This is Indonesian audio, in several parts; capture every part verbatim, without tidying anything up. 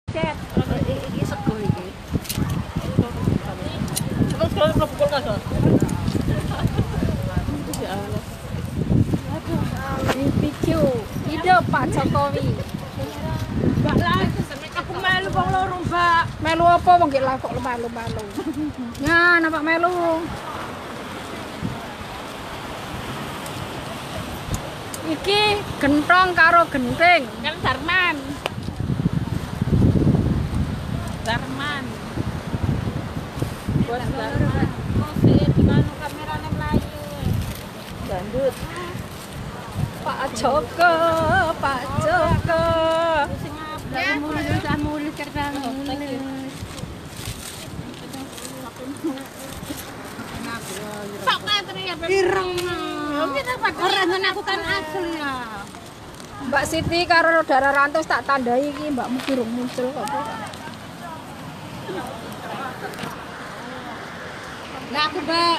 Cet, iki sego iki. Terus kalau belum pukul kan, Ya Allah. Aduh, video hidup Pak Jokowi. Mbak lah, aku melu wong loro, Mbak. Melu apa wong gek lah kok melu-melu. Ya, nampak melu. Iki gentong karo genting. Kan Darman. Darman. Buat Darman. Covid manu kamerane mlayu. Dandut. Pak Joko, Pak Joko. Sing apa? Mulus mulus kerjaan mulus. Pak Patri ya pireng. Kita pakoran aku kan asli ya. Mbak Siti karo Dara Rantos tak tandai iki Mbak Mukirung muncul kok. Nah aku Mbak.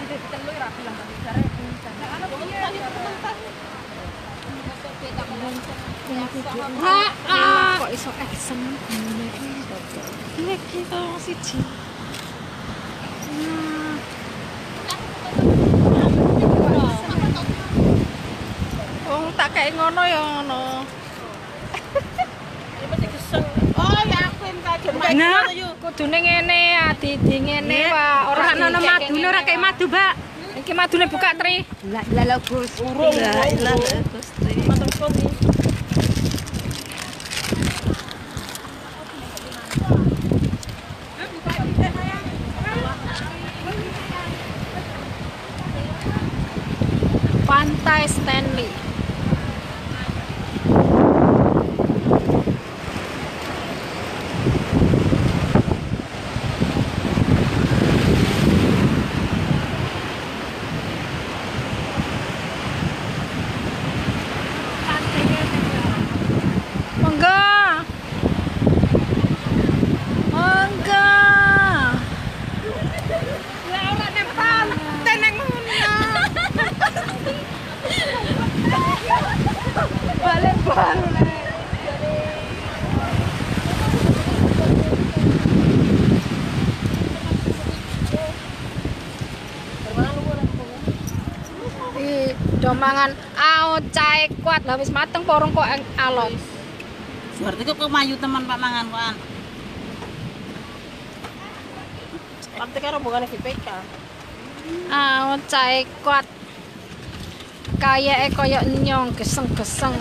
Ah, kok iso eksem ngene iki. Iki to siji. Wong tak kayak ngono ya ngono. Oh ya aku entar jemaah. Nah, kudune ngene, adi-adi ngene wae. Ora ana madune ora kayak madu, Mbak. Iki madune buka, Tri. Lah lah Gus. Urung. Lah lah Gusti. Matur suwun. Pantai Stanley. Monggo. Monggo. Lah ora nek pantai nang ngono. Balik-balik. Ih, domangan ao cae kuat lah wis mateng porong kok alon. Berarti kok mayu teman Pak mangan kan. Partai karo bukan G P K. Ao cae kuat. Kayake koyo nyong geseng-geseng.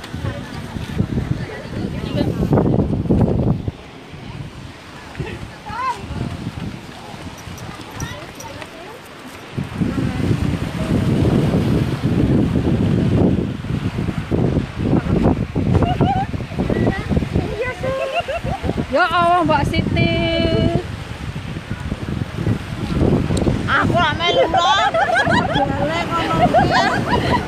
Ya Allah Mbak Siti. Aku ame lu loh. Boleh ngono.